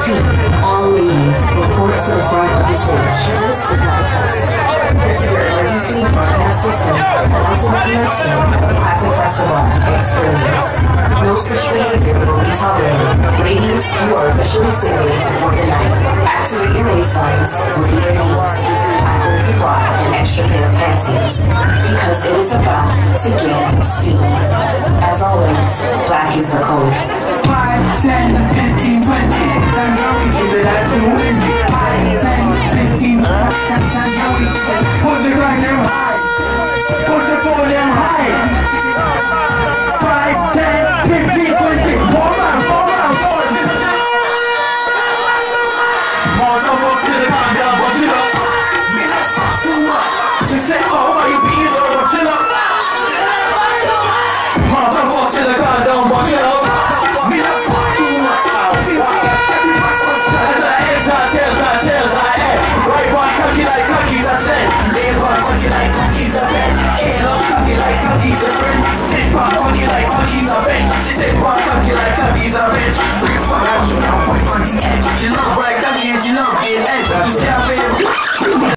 repeat, all ladies report to the front of the stage. This is not a test. This is your emergency broadcast system allowed to document film of classic festival experience. No such behavior will be tolerated. Ladies, you are officially single for the night. Activate your waistlines, read your knees. I hope you brought an extra pair of panties because it is about to get steamy. As always, black is the code. 5, 10, 15, 20 times a week, is it that to win? 5, 10, 15 times a week. Put the grind them high, put the phone them high. 5, 10, 15, 20. More round, boys. More talk to the calm down, but you know, me not fuck too much. She said, oh, why you being so much, you know? More talk to the calm down, but you know. Right one, cocky like cookies, I said. Left one, cocky like cookies, I bet. Ain't up, cocky like cookies, a friend. Sit one, cocky like cookies, I bet. Sit one, cocky like cookies, I bet. Freeze one, you know, point on the edge. She love right, cocky, and she love getting edge. You say I bet.